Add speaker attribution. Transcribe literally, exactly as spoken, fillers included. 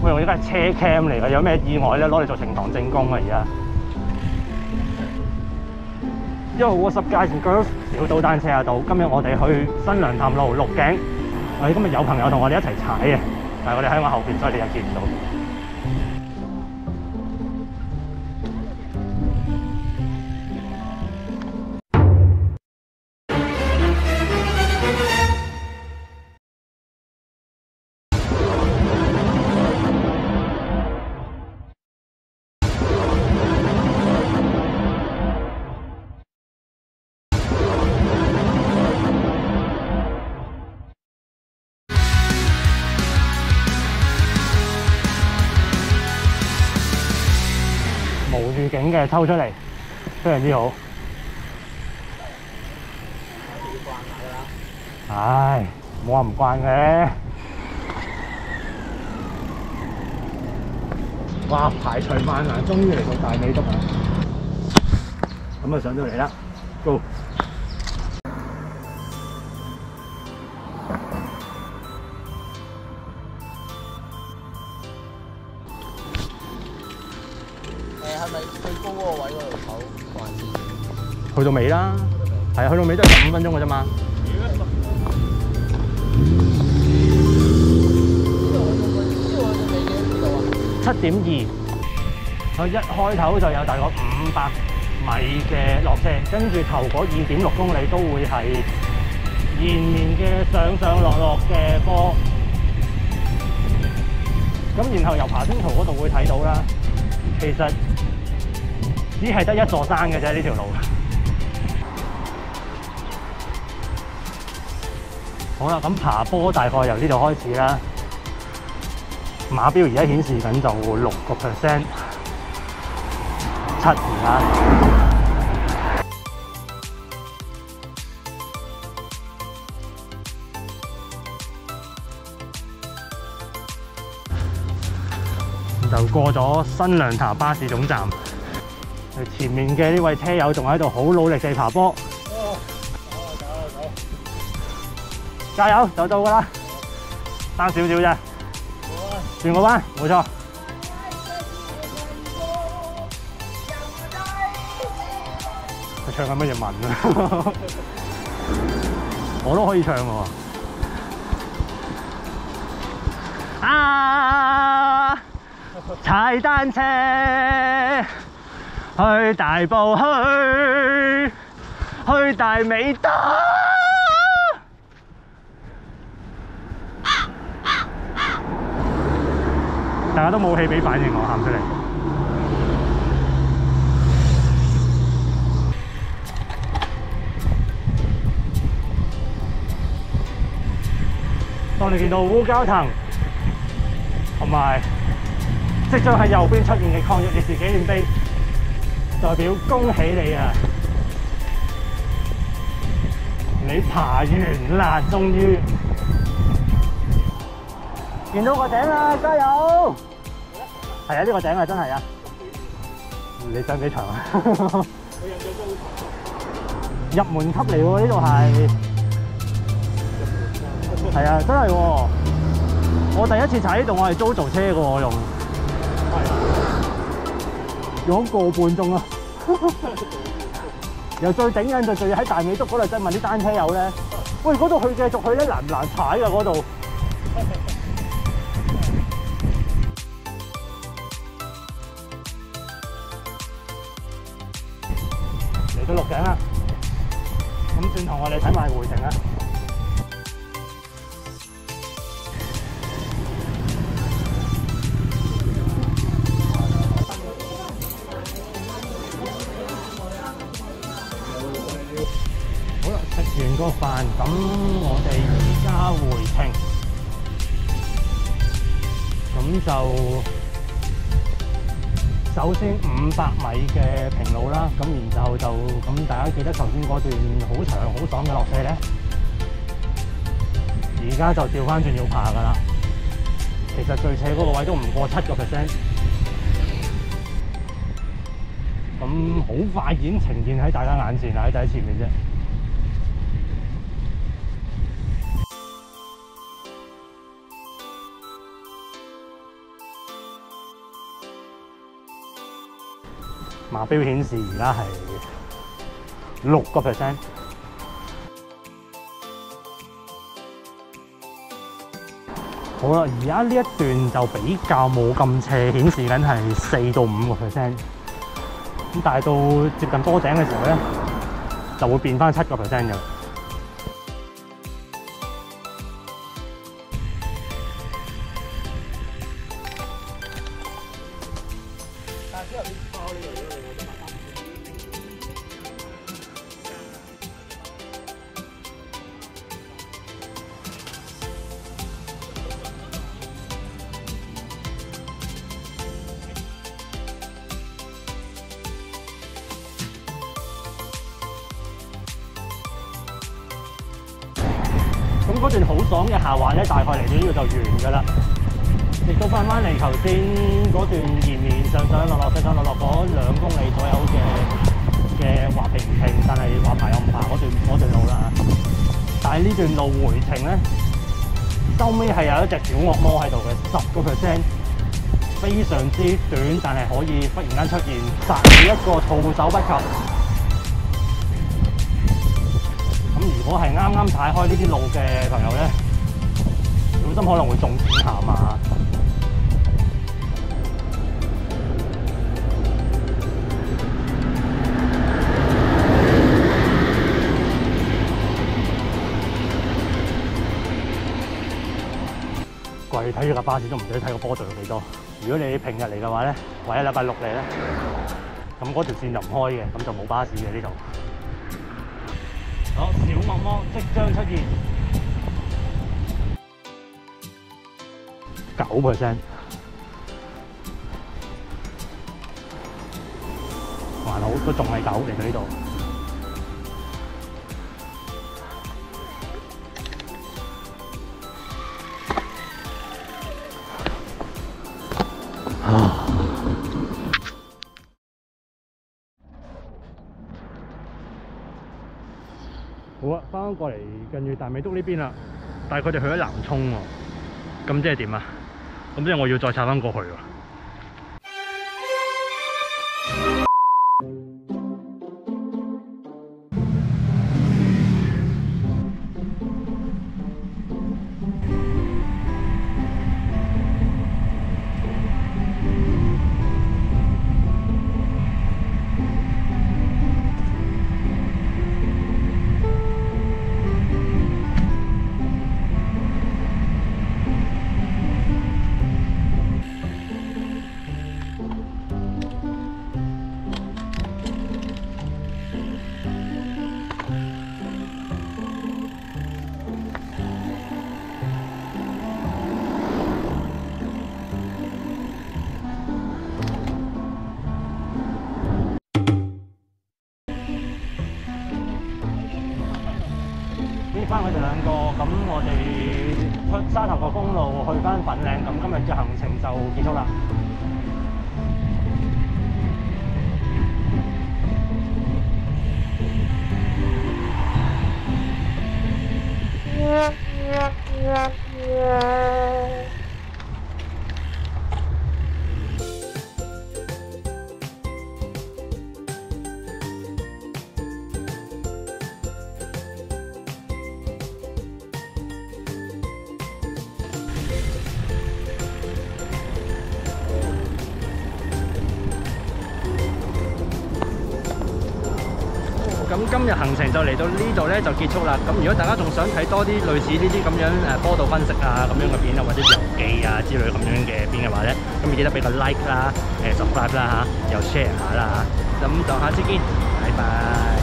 Speaker 1: 喂，我依家係車 cam 嚟嘅，有咩意外咧攞嚟做呈堂證供啊！而家。Yo what's up guys and girls？ 小島單車阿島，今日我哋去新娘潭路鹿頸。我哋今日有朋友同我哋一齊踩嘅，但係我哋喺我後邊，所以你又見唔到。無預警嘅抽出嚟，非常之好。唉，冇話唔慣嘅。哇！排除萬難，終於嚟到大美督啦！咁啊上到嚟啦 ，Go！
Speaker 2: 係咪最高嗰個位嗰度唞還是？
Speaker 1: 去到尾啦，係啊，去到尾都係十五分鐘嘅啫嘛。七點二，佢一開頭就有大概五百米嘅落斜，跟住頭嗰二點六公里都會係延綿嘅上上落落嘅坡。咁然後由爬升圖嗰度會睇到啦，其實只係得一座山嘅啫，呢條路。好啦，咁爬坡大概由呢度開始啦。馬標而家顯示緊就六個 percent， 七而家。就過咗新娘潭巴士總站。前面嘅呢位車友仲喺度好努力地爬坡，哦，走啊走啊走！加油，就到㗎啦，爭少少啫，轉個彎，冇錯。佢唱緊乜嘢文啊？我都可以唱㗎喎。啊！踩單車。去大埔去，去大美督。大家都冇氣俾反應我，喊出嚟。當你見到烏蛟騰同埋即將喺右邊出現嘅抗日烈士紀念碑，代表恭喜你啊！你爬完啦，終於見到個頂啦，加油！係啊，呢個頂啊，真係啊！你想幾長啊？我印象中好長。入門級嚟喎，呢度係。係啊，真係喎！我第一次踩呢度，我係租做車嘅喎，我用。用咗個半鐘啊！由最頂癮就仲要喺大美督嗰度，真係問啲單車友咧，喂，嗰度去繼續去咧難唔難踩㗎？嗰度嚟到鹿頸啦，咁轉頭我哋睇埋回程啦。食完個飯，咁我哋而家回程，咁就首先五百米嘅平路啦，咁然後就咁大家記得頭先嗰段好長好爽嘅落斜咧，而家就調翻轉要爬㗎啦。其實最斜嗰個位都唔過七個 percent， 咁好快已經呈現喺大家眼前啦，喺第一前面啫。 碼錶顯示而家係六個 percent。好啦，而家呢一段就比較冇咁斜，顯示緊係四到五個 percent。咁但係到接近波井嘅時候咧，就會變翻七個 percent 嘅。咁嗰段好爽嘅下滑咧，大概嚟到呢度就完㗎啦。亦都翻翻嚟頭先嗰段延綿上上落落上上落落嗰兩公里左右嘅嘅滑平平，但係滑爬又唔爬嗰段嗰段路啦。但係呢段路回程咧，收尾係有一隻小惡魔喺度嘅，十個 percent， 非常之短，但係可以忽然間出現，殺你一個措手不及。如果係啱啱踩開呢啲路嘅朋友咧，小心可能會中閃鹹啊！跪睇住架巴士都唔使睇個波度有幾多。如果你平日嚟嘅話咧，或者禮拜六嚟咧，咁嗰條線就唔開嘅，咁就冇巴士嘅呢度。好，小惡魔即將出現，九 percent， 還好都仲係九嚟到呢度。好啊，翻返過嚟近住大美督呢邊啦，但係佢哋去咗南涌喎，咁即係點啊？咁即係我要再踩翻過去喎。翻佢哋兩個，咁我哋出沙頭角公路去翻粉嶺，咁今日嘅行程就結束啦。咁今日行程就嚟到呢度咧就結束啦。咁如果大家仲想睇多啲類似呢啲咁樣誒坡道分析啊咁樣嘅片啊，或者遊記啊之類咁樣嘅片嘅話咧，咁記得俾個 like 啦、誒 subscribe 啦嚇，又 share 下啦嚇。咁就下次見，拜拜。